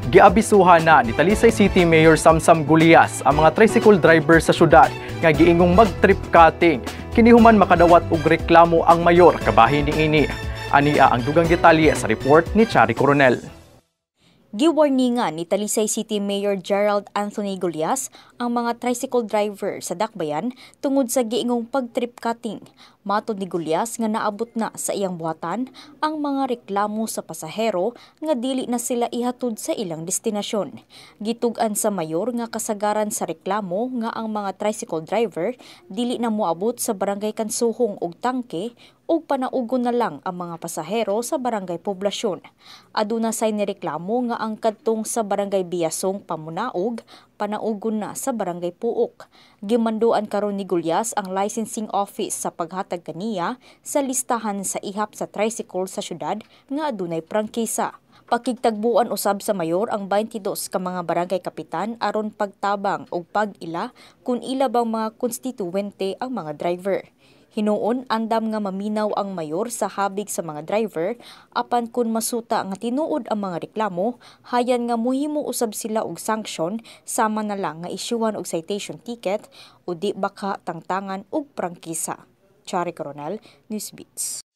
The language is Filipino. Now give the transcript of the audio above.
Giabisuhan na ni Talisay City Mayor Samsam Gulias ang mga tricycle driver sa syudad nga giingong mag-trip cutting. Kinihuman makadawat og reklamo ang mayor kabahin niini. Ania ang dugang detalye sa report ni Chari Coronel. Giwarningan ni Talisay City Mayor Gerald Anthony Gulias ang mga tricycle driver sa Dakbayan tungod sa giingong pag-trip cutting. Matod ni Gulias nga naabot na sa iyang buhatan ang mga reklamo sa pasahero nga dili na sila ihatod sa ilang destinasyon. Gitug-an sa mayor nga kasagaran sa reklamo nga ang mga tricycle driver dili na moabot sa barangay Kansuhong ug Tangke ug panaugon na lang ang mga pasahero sa barangay Poblasyon. Aduna say nireklamo nga ang kadtong sa barangay Biasong Pamunaog panaugon na sa barangay Puok. Gimanduan karon ni Gulias ang licensing office sa paghatag kaniya sa listahan sa ihap sa tricycle sa syudad nga adunay prangkisa. Pakigtagbuan usab sa mayor ang 22 ka mga barangay kapitan aron pagtabang og pag-ila kung ila bang mga konstituwente ang mga driver. Hinuon andam nga maminaw ang mayor sa habig sa mga driver apan kun masuta nga tinuod ang mga reklamo hayan nga muhimo usab sila og sanksyon sama na lang nga isyuhan og citation ticket o di baka tangtangan og prangkisa. Chari Coronel, Newsbeats.